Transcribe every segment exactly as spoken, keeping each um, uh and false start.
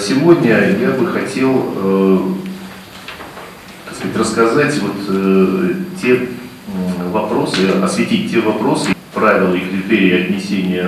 Сегодня я бы хотел, так сказать, рассказать вот те вопросы, осветить те вопросы, правила и критерии отнесения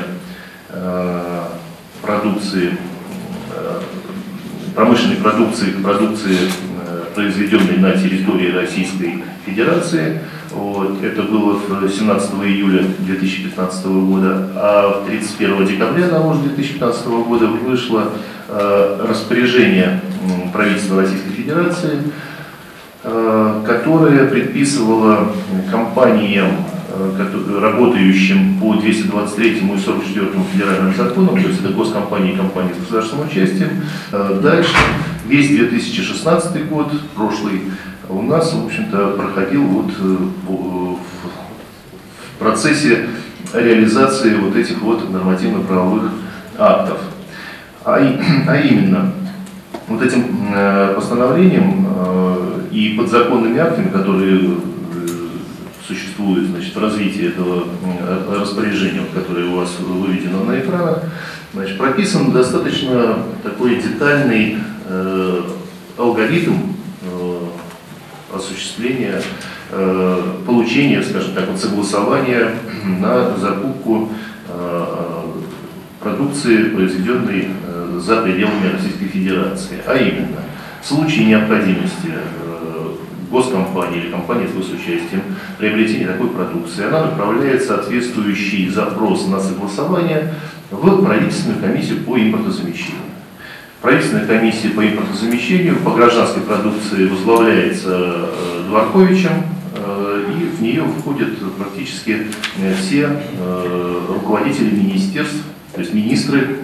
продукции, промышленной продукции к продукции, произведенной на территории Российской Федерации. Вот. Это было семнадцатого июля две тысячи пятнадцатого года, а тридцать первого декабря того же две тысячи пятнадцатого года вышло э, распоряжение правительства Российской Федерации, э, которое предписывало компаниям, э, работающим по двести двадцать третьему и сорок четвёртому федеральным законам, то есть это госкомпании и компании с государственным участием, э, дальше весь две тысячи шестнадцатый год, прошлый, у нас, в общем-то, проходил вот в процессе реализации вот этих вот нормативно-правовых актов. А, а именно, вот этим постановлением и подзаконными актами, которые существуют, значит, в развитии этого распоряжения, которое у вас выведено на экранах, значит, прописан достаточно такой детальный э, алгоритм осуществления, э, получения, скажем так, вот согласования на закупку э, продукции, произведенной э, за пределами Российской Федерации. А именно, в случае необходимости э, госкомпании или компании с госучастием приобретения такой продукции, она направляет соответствующий запрос на согласование в правительственную комиссию по импортозамещению. Правительственная комиссия по импортозамещению по гражданской продукции возглавляется Дворковичем, и в нее входят практически все руководители министерств, то есть министры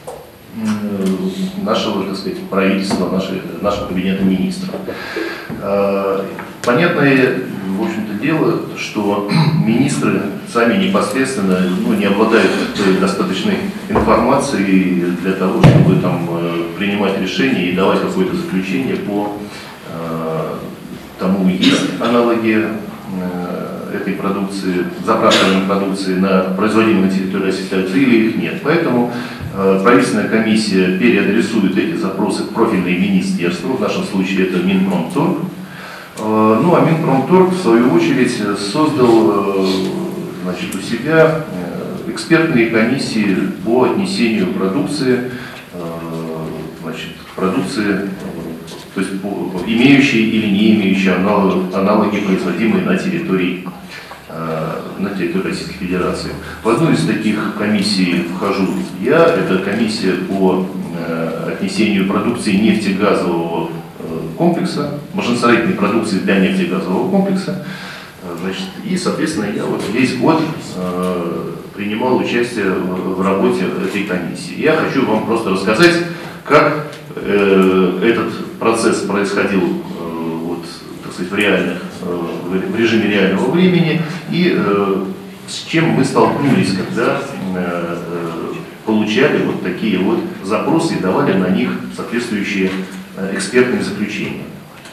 нашего, так сказать, правительства, нашего, нашего кабинета министров. Понятное, в общем-то, дело, что министры сами непосредственно, ну, не обладают достаточной информацией для того, чтобы там принимать решения и давать какое-то заключение по э, тому, есть аналоги э, этой продукции, запрашиваемой продукции, на производимой на территории Российской Федерации, или их нет. Поэтому э, правительственная комиссия переадресует эти запросы в профильные министерства, в нашем случае это Минпромторг. Э, ну а Минпромторг, в свою очередь, создал э, значит, у себя э, экспертные комиссии по отнесению продукции, значит, продукции, то есть имеющие или не имеющие аналоги, аналоги производимые на территории, на территории Российской Федерации. В одну из таких комиссий вхожу я, это комиссия по отнесению продукции нефтегазового комплекса, машиностроительной продукции для нефтегазового комплекса. Значит, и, соответственно, я вот весь год принимал участие в работе этой комиссии. Я хочу вам просто рассказать, как э, этот процесс происходил э, вот, так сказать, в, реальных, э, в режиме реального времени и э, с чем мы столкнулись, когда э, получали вот такие вот запросы и давали на них соответствующие э, экспертные заключения.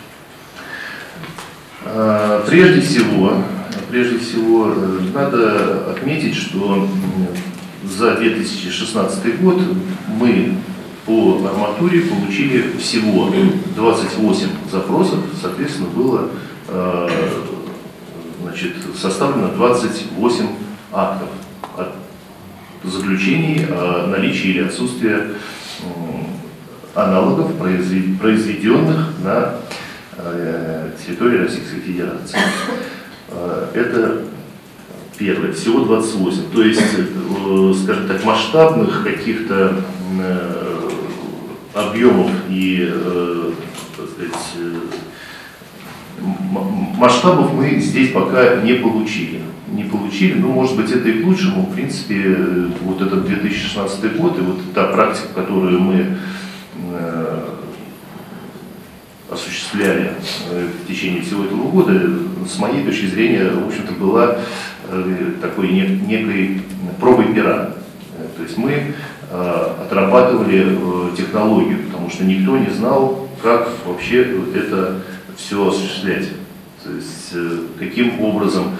Э, прежде всего, прежде всего э, надо отметить, что за две тысячи шестнадцатый год мы по арматуре получили всего двадцать восемь запросов, соответственно, было э, значит, составлено двадцать восемь актов от заключений о наличии или отсутствии э, аналогов, произведенных на э, территории Российской Федерации. Э, это первое, всего двадцать восемь, то есть, э, скажем так, масштабных каких-то э, объемов и э, так сказать, э, масштабов мы здесь пока не получили. Не получили, но может быть это и к лучшему. В принципе, вот этот две тысячи шестнадцатый год и вот та практика, которую мы э, осуществляли э, в течение всего этого года, с моей точки зрения, в общем-то, была э, такой не, некой пробой пера. То есть мы отрабатывали технологию, потому что никто не знал, как вообще это все осуществлять. То есть каким образом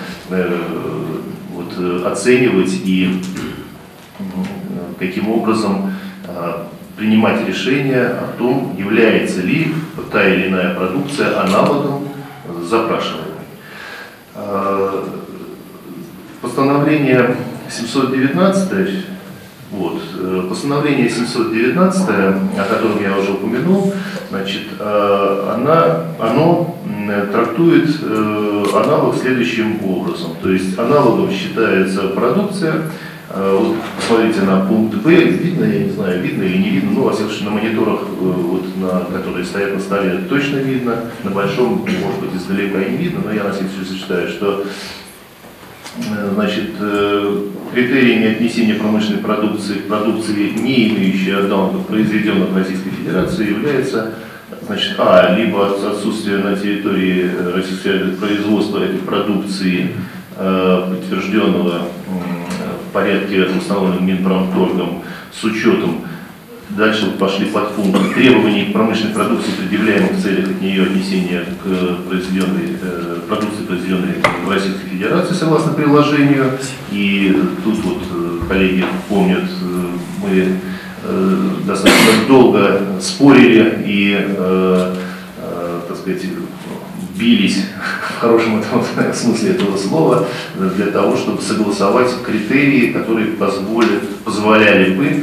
вот, оценивать и каким образом принимать решение о том, является ли та или иная продукция аналогом запрашиваемой. Постановление семьсот девятнадцать, вот, постановление семьсот девятнадцать, о котором я уже упомянул, значит, она, оно трактует аналог следующим образом. То есть аналогом считается продукция. Вот посмотрите на пункт Б, видно, я не знаю, видно или не видно, ну, во всяком случае, на мониторах, вот, на, которые стоят на столе, точно видно, на большом, может быть, издалека и не видно, но я на всякий случай считаю, что, значит, критериями отнесения промышленной продукции к продукции, не имеющей аналогов, произведенных в Российской Федерации, является, значит, а, либо отсутствие на территории Российской Федерации производства этой продукции, подтвержденного в порядке, установленном Минпромторгом, с учетом, дальше пошли подпункты, требований к промышленной продукции, предъявляемых в целях от нее отнесения к произведенной, э, продукции, произведенной в Российской Федерации, согласно приложению. И тут вот коллеги помнят, мы э, достаточно долго спорили и, э, э, так сказать, бились в хорошем этом смысле этого слова для того, чтобы согласовать критерии, которые позволи, позволяли бы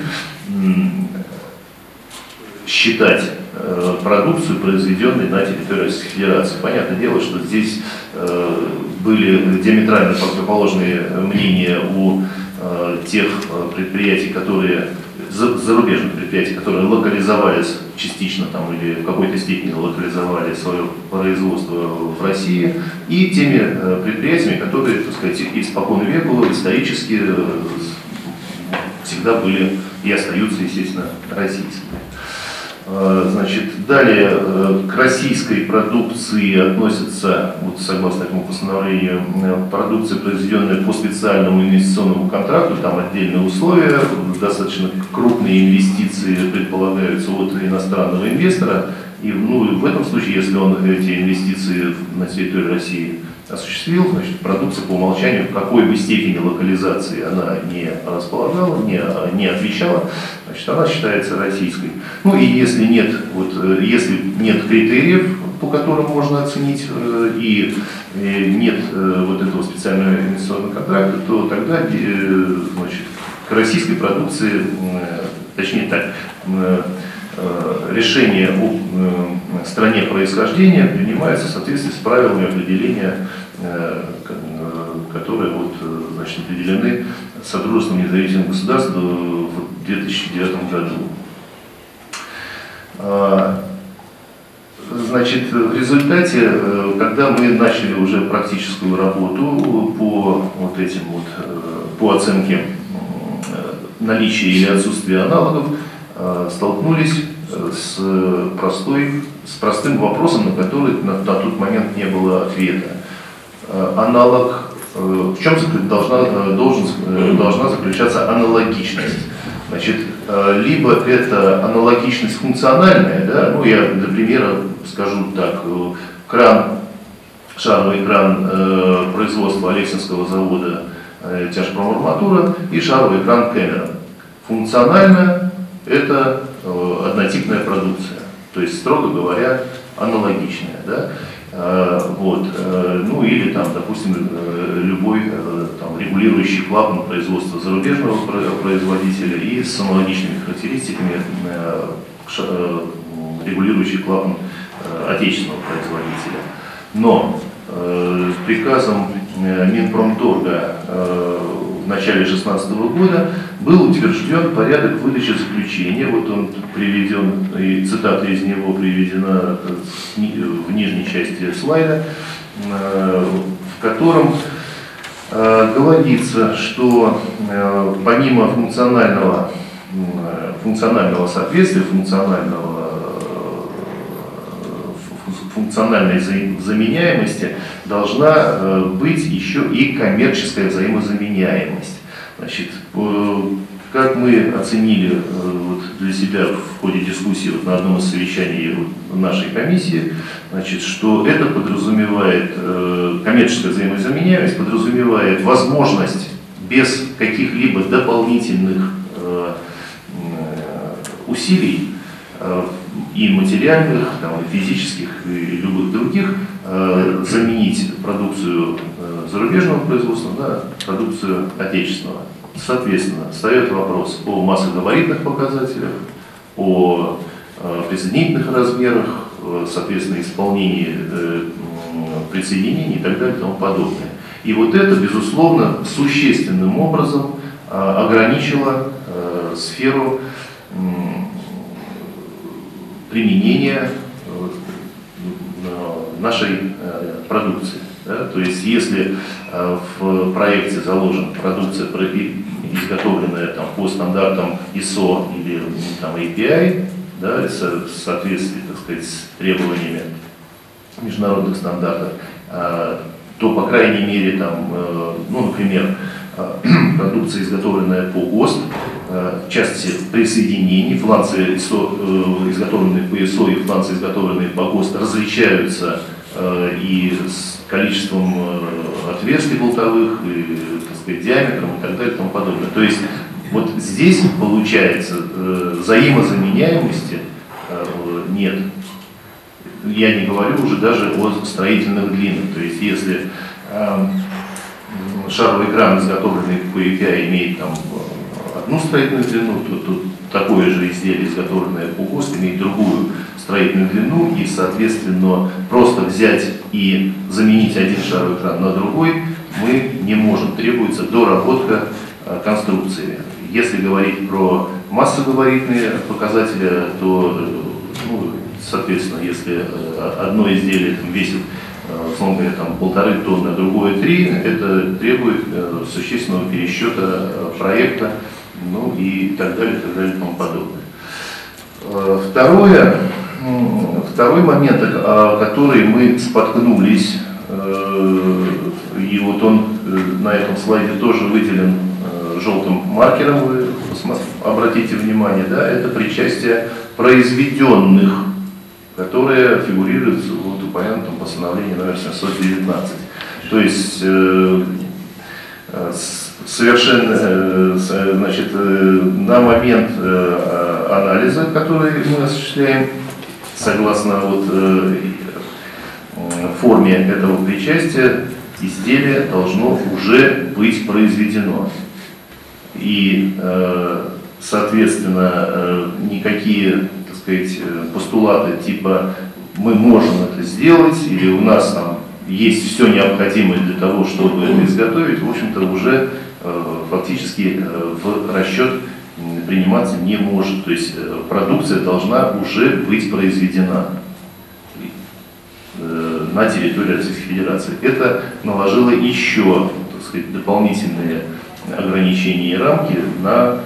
считать э, продукцию, произведенную на территории Российской Федерации. Понятное дело, что здесь э, были диаметрально противоположные мнения у э, тех предприятий, которые, зарубежных предприятий, которые локализовались частично там, или в какой-то степени локализовали свое производство в России, и теми э, предприятиями, которые, так сказать, испокон веку исторически э, всегда были и остаются, естественно, российскими. Значит, далее к российской продукции относятся, вот, согласно этому постановлению, продукция, произведенная по специальному инвестиционному контракту, там отдельные условия, достаточно крупные инвестиции предполагаются от иностранного инвестора, и ну, в этом случае, если он эти инвестиции на территории России осуществил, значит, продукция по умолчанию, в какой бы степени локализации она не располагала, не, не отвечала, значит, она считается российской. Ну и если нет, вот, если нет критериев, по которым можно оценить, и нет вот этого специального инвестиционного контракта, то тогда, значит, к российской продукции, точнее так, решение о стране происхождения принимается в соответствии с правилами определения, которые вот, значит, определены Содружеством независимых государств в две тысячи девятом году. Значит, в результате, когда мы начали уже практическую работу по вот этим вот, по оценке наличия или отсутствия аналогов, столкнулись с, простой, с простым вопросом, на который на, на тот момент не было ответа. Аналог, в чем должна, должен, должна заключаться аналогичность? Значит, либо это аналогичность функциональная, да, ну я для примера скажу так, кран, шаровый кран э, производства Алексинского завода э, тяжпромарматура и шаровый кран Кэмерон. Функционально это э, однотипная продукция, то есть, строго говоря, аналогичная. Да? Э, вот, э, ну или там, допустим, э, любой э, там, регулирующий клапан производства зарубежного производителя и с аналогичными характеристиками э, ш, э, регулирующий клапан э, отечественного производителя. Но э, приказом э, Минпромторга э, в начале две тысячи шестнадцатого года был утвержден порядок выдачи заключения, вот он приведен, и цитата из него приведена в нижней части слайда, в котором говорится, что помимо функционального, функционального соответствия, функционального, функциональной заменяемости должна быть еще и коммерческая взаимозаменяемость. Значит, как мы оценили вот, для себя в ходе дискуссии вот, на одном из совещаний вот, нашей комиссии, значит, что это подразумевает, коммерческая взаимозаменяемость подразумевает возможность без каких-либо дополнительных усилий и материальных, там, и физических, и любых других, заменить продукцию зарубежного производства на продукцию отечественного. Соответственно, встает вопрос о массогабаритных показателях, о присоединительных размерах, соответственно, исполнении присоединений и так далее и тому подобное. И вот это, безусловно, существенным образом ограничило сферу применения нашей продукции. Да? То есть, если в проекте заложена продукция, изготовленная там, по стандартам ай эс о или там, эй пи ай, да, в соответствии, так сказать, с требованиями международных стандартов, то, по крайней мере, там, ну, например, продукция, изготовленная по ГОСТ, в части присоединений, фланцы ай эс о, изготовленные по ай эс о, и фланцы, изготовленные по ГОСТ, различаются и с количеством отверстий болтовых, и, так сказать, диаметром и так далее и тому подобное. То есть вот здесь, получается, взаимозаменяемости нет. Я не говорю уже даже о строительных длинах. То есть если шаровый кран, изготовленный по эй пи ай, имеет там одну строительную длину, то, то такое же изделие, изготовленное по ГОСТ, имеет другую строительную длину, и, соответственно, просто взять и заменить один шаровый кран на другой мы не можем. Требуется доработка конструкции. Если говорить про массогабаритные показатели, то, ну, соответственно, если одно изделие там, весит, условно говоря, там, полторы тонны, а другое три, это требует существенного пересчета проекта, ну и так далее, и так далее, и тому подобное. Второе, второй момент, о который мы споткнулись, и вот он на этом слайде тоже выделен желтым маркером, вы обратите внимание, да, это причастие произведенных, которые фигурируют в вот упомянутом постановлении номер семьсот девятнадцать. То есть э, совершенно, значит, на момент анализа, который мы осуществляем, согласно вот форме этого причастия, изделие должно уже быть произведено. И, соответственно, никакие, так сказать, постулаты типа «мы можем это сделать» или «у нас там есть все необходимое для того, чтобы это изготовить», в общем-то, уже фактически в расчет приниматься не может. То есть продукция должна уже быть произведена на территории Российской Федерации. Это наложило еще, так сказать, дополнительные ограничения и рамки на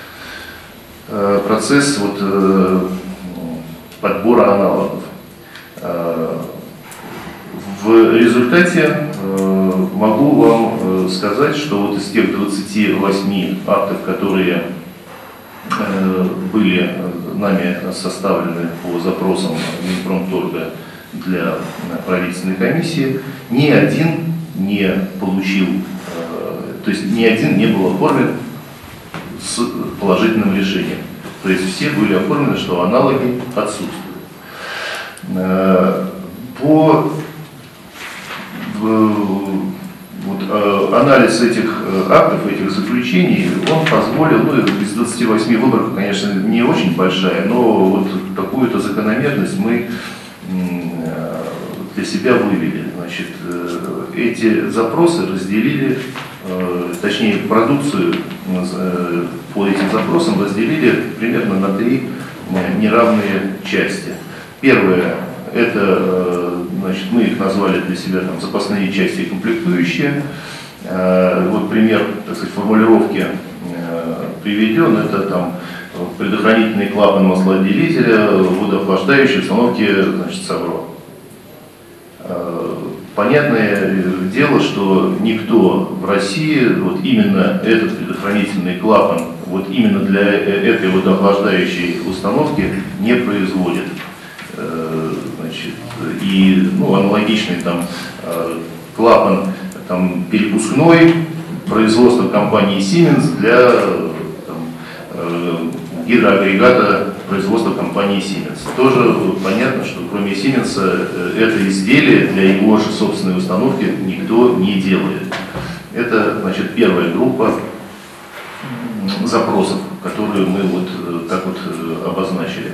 процесс вот, подбора аналогов. В результате могу вам сказать, что вот из тех двадцати восьми актов, которые были нами составлены по запросам Минпромторга для правительственной комиссии, ни один не получил, то есть ни один не был оформлен с положительным решением. То есть все были оформлены, что аналоги отсутствуют. По вот, анализ этих актов, этих заключений, он позволил, ну, из двадцати восьми выборка, конечно, не очень большая, но вот какую-то закономерность мы для себя вывели. Значит, эти запросы разделили, точнее, продукцию по этим запросам разделили примерно на три неравные части. Первое, это, значит, мы их назвали для себя там, запасные части и комплектующие. Вот пример, так сказать, формулировки приведен, это там предохранительный клапан маслоотделителя, водоохлаждающие установки, значит, САВРО. Понятное дело, что никто в России вот именно этот предохранительный клапан вот именно для этой водоохлаждающей установки не производит. Значит, и ну, аналогичный там клапан там, перепускной производства компании Siemens для там, гидроагрегата производства компании Siemens. Тоже понятно, что кроме Siemens это изделие для его же собственной установки никто не делает. Это, значит, первая группа запросов, которые мы вот так вот обозначили.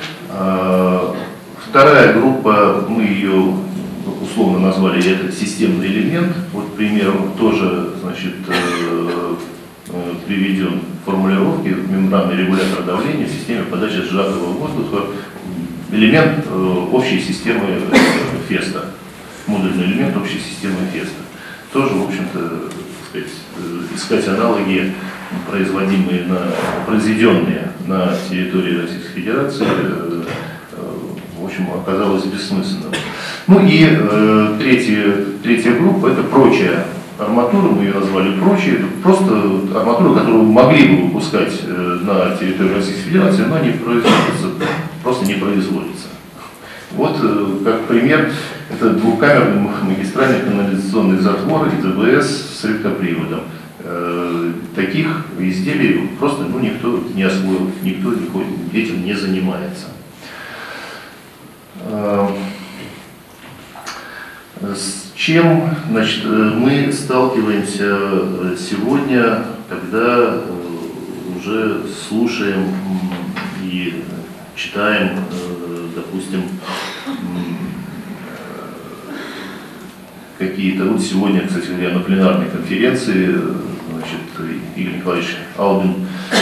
Вторая группа, мы ее условно назвали, это системный элемент. Вот примером тоже, значит, приведен формулировки мембранный регулятор давления в системе подачи сжатого воздуха, элемент общей системы ФЕСТа, модульный элемент общей системы ФЕСТа. Тоже, в общем-то, искать аналоги, производимые на, произведенные на территории Российской Федерации, в общем, оказалось бессмысленным. Ну и э, третья, третья группа – это прочая арматура, мы ее назвали прочей, просто арматура, которую могли бы выпускать э, на территории Российской Федерации, но не производится, просто не производится. Вот, э, как пример, это двухкамерный магистральный канализационный затвор из АБС с электроприводом. Э, таких изделий просто ну, никто не освоил, никто этим не занимается. С чем, значит, мы сталкиваемся сегодня, когда уже слушаем и читаем, допустим, какие-то, вот сегодня, кстати говоря, на пленарной конференции, значит, Игорь Николаевич Албин,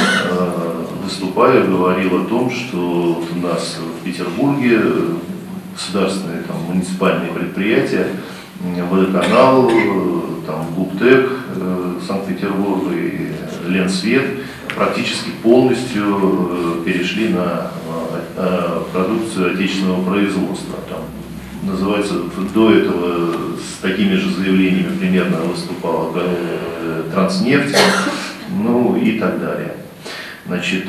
выступая, говорил о том, что вот у нас в Петербурге государственные там, муниципальные предприятия, Водоканал, там, Губтек Санкт-Петербурга и Ленсвет практически полностью перешли на продукцию отечественного производства. Там, называется, до этого с такими же заявлениями примерно выступала Транснефть, ну и так далее. Значит,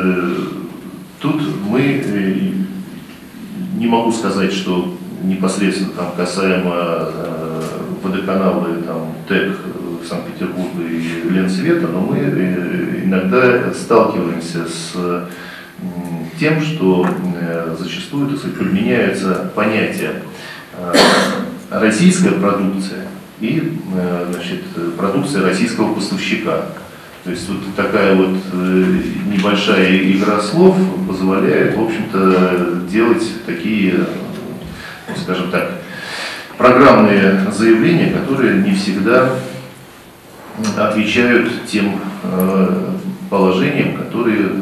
тут мы, не могу сказать, что непосредственно там, касаемо Водоканала, там, ТЭК Санкт-Петербурга и Ленсвета, но мы иногда сталкиваемся с тем, что зачастую, так сказать, подменяются понятия российская продукция и, значит, продукция российского поставщика. То есть вот такая вот небольшая игра слов позволяет, в общем-то, делать такие, скажем так, программные заявления, которые не всегда отвечают тем положениям, которые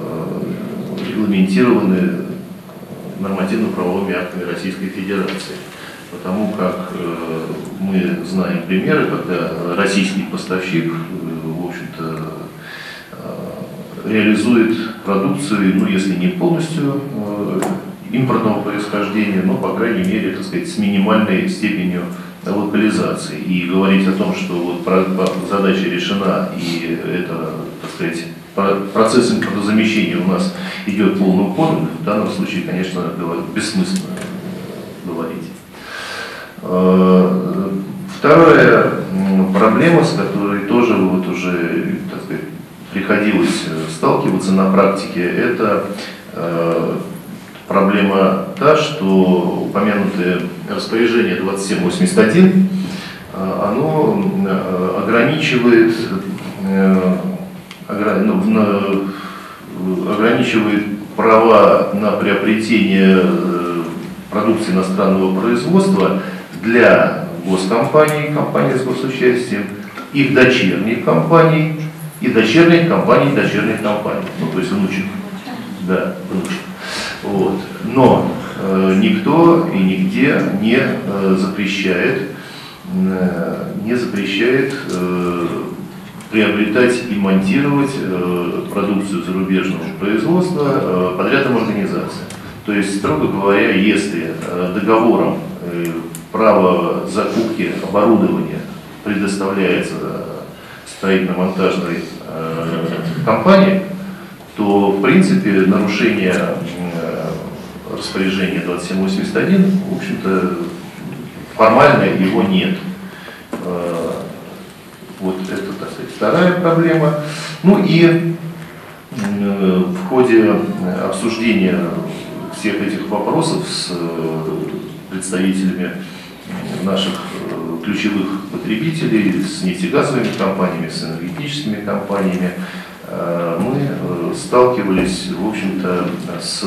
регламентированы нормативно-правовыми актами Российской Федерации. Потому как э, мы знаем примеры, когда российский поставщик, э, в общем-то, э, реализует продукцию, ну, если не полностью э, импортного происхождения, но, по крайней мере, так сказать, с минимальной степенью локализации. И говорить о том, что вот задача решена, и это, так сказать, процесс импортозамещения у нас идет полным ходом, в данном случае, конечно, бессмысленно говорить. Вторая проблема, с которой тоже вот уже, так сказать, приходилось сталкиваться на практике, это проблема та, что упомянутое распоряжение двадцать семь восемьдесят один, оно ограничивает, ограничивает права на приобретение продукции иностранного производства для госкомпаний, компаний с госучастием, их дочерних компаний и дочерних компаний дочерних компаний, ну то есть внучек, да, внучек. Вот. Но э, никто и нигде не э, запрещает, э, не запрещает э, приобретать и монтировать э, продукцию зарубежного производства э, подрядным организациям. То есть, строго говоря, если э, договором э, право закупки оборудования предоставляется строительно-монтажной э, компании, то, в принципе, нарушение э, распоряжения двадцать семь восемьдесят один, в общем-то, формально его нет. Э, вот это, так сказать, вторая проблема. Ну и в ходе обсуждения всех этих вопросов с представителями наших ключевых потребителей, с нефтегазовыми компаниями, с энергетическими компаниями, мы сталкивались, в общем-то, с,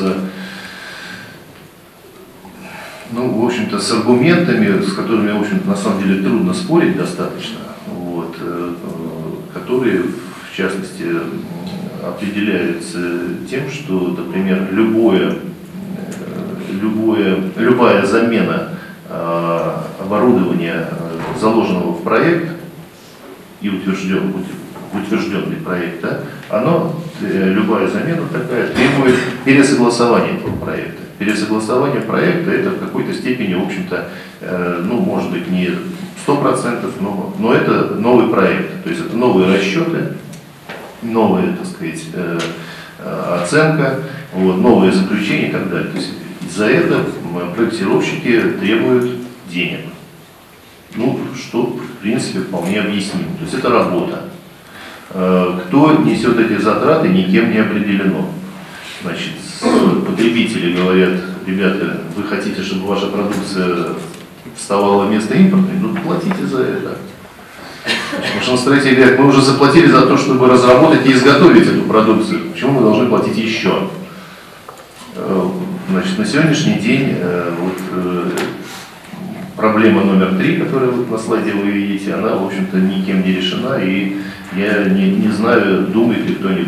ну, в общем-то, с аргументами, с которыми, в общем-то, на самом деле трудно спорить достаточно, вот, которые, в частности, определяются тем, что, например, любое, любое, любая замена оборудования, заложенного в проект и утвержден, утвержденный проект, да, оно, любая замена такая, требует пересогласования этого проекта. Пересогласование проекта — это в какой-то степени, в общем-то, ну, может быть, не сто процентов, но, но это новый проект, то есть это новые расчеты, новая, так сказать, оценка, вот, новые заключения и так далее. То есть за это проектировщики требуют денег. Ну, что, в принципе, вполне объяснимо. То есть это работа. Кто несет эти затраты, никем не определено. Значит, потребители говорят: ребята, вы хотите, чтобы ваша продукция вставала вместо импортной, ну платите за это. Машиностроители говорят: мы уже заплатили за то, чтобы разработать и изготовить эту продукцию. Почему мы должны платить еще? Значит, на сегодняшний день вот, проблема номер три, которую вот на слайде вы видите, она, в общем-то, никем не решена, и я не, не знаю, думает ли кто-нибудь